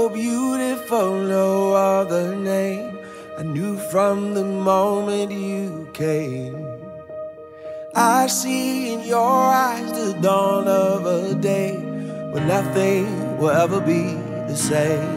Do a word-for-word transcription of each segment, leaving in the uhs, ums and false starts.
beautiful, no other name. I knew from the moment you came. I see in your eyes the dawn of a day when nothing will ever be the same.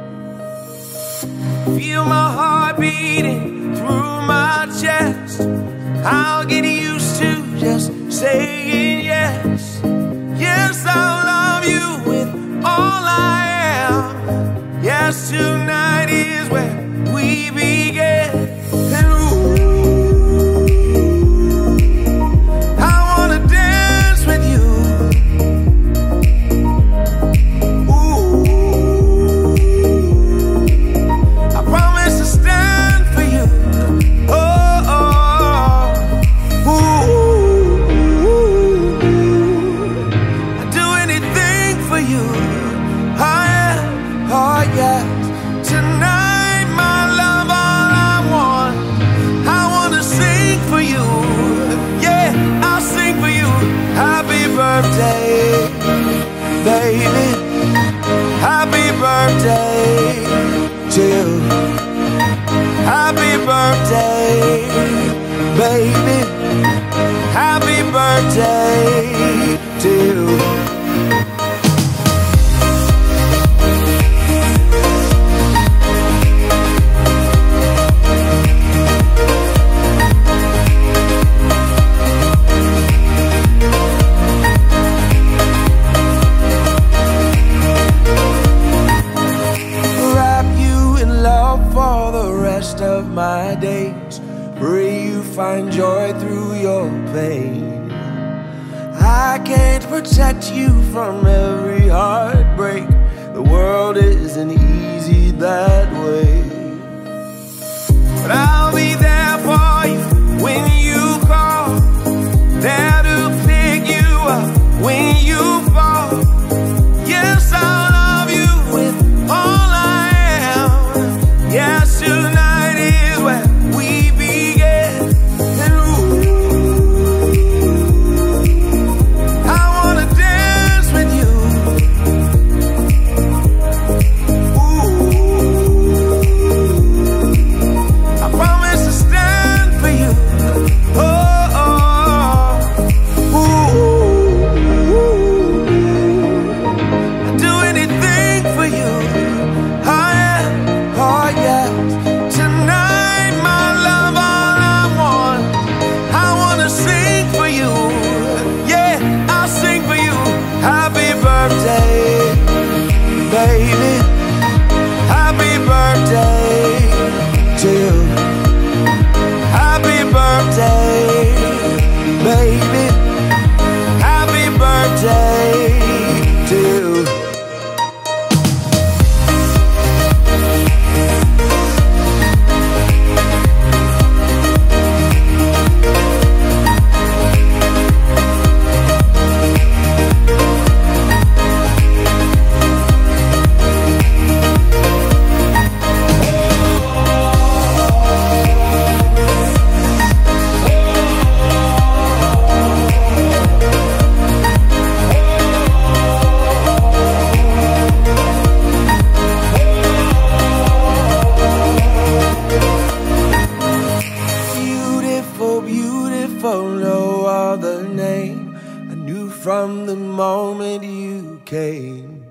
Feel my heart beating through my chest. I'll get used to just saying yes. Yes, I'll love you with all I am. Yes, tonight is where we begin. And ooh, I wanna dance with you. Ooh, I promise to stand for you. Oh, oh, ooh, I'd do anything for you. Oh yeah, oh yeah. Tonight, my love, all I want, I wanna sing for you. Yeah, I'll sing for you. Happy birthday, baby. Happy birthday to you. Happy birthday, baby. Happy birthday to you. Of my days, pray you find joy through your pain. I can't protect you from every heartbreak. The world isn't easy that way, but I'll be there for you when you call, there to pick you up when you fall. Yes, I'll love you with all I am. Yes, tonight where we begin. And ooh, I wanna dance with you. Ooh, I promise to stand for you. Oh, oh, ooh, I'd do anything for you. Oh yeah, oh yeah. Birthday, baby. Happy birthday to you. Happy birthday, baby. Happy birthday to you. No other name. I knew from the moment you came.